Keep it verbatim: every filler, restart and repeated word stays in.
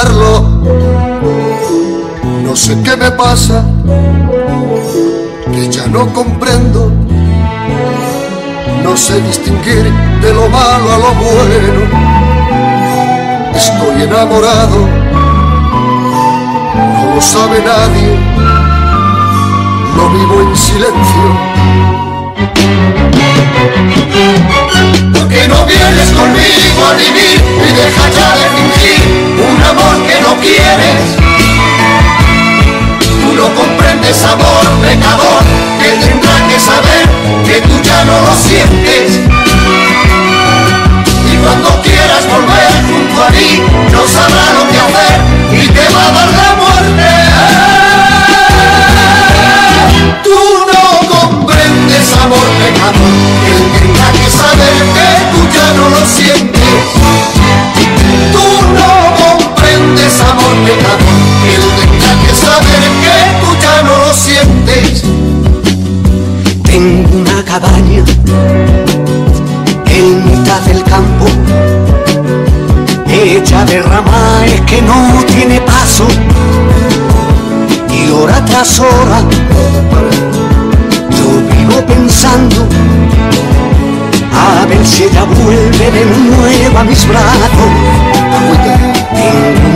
negarlo. No sé qué me pasa, que ya no comprendo. No sé distinguir de lo malo a lo bueno. Estoy enamorado, no lo sabe nadie. Lo vivo en silencio. ¿Por qué no vienes conmigo a vivir y deja ya de fingir un amor que no quieres? Tú no comprendes, amor pecador, que tendrá que saber que tú ya no lo sientes. Y cuando quieras volver junto a mí, no sabrá lo que hacer y te va a dar la muerte. Tú no comprendes, amor pecador, que él tendrá que saber que tú ya no lo sientes. Tú no comprendes, amor pecador, que él tendrá que saber que tú ya no lo sientes. Tengo una cabaña en mitad del campo, hecha de ramales que no tiene paso, y hora tras hora yo vivo pensando a ver si ella vuelve de nuevo a mis brazos. Tengo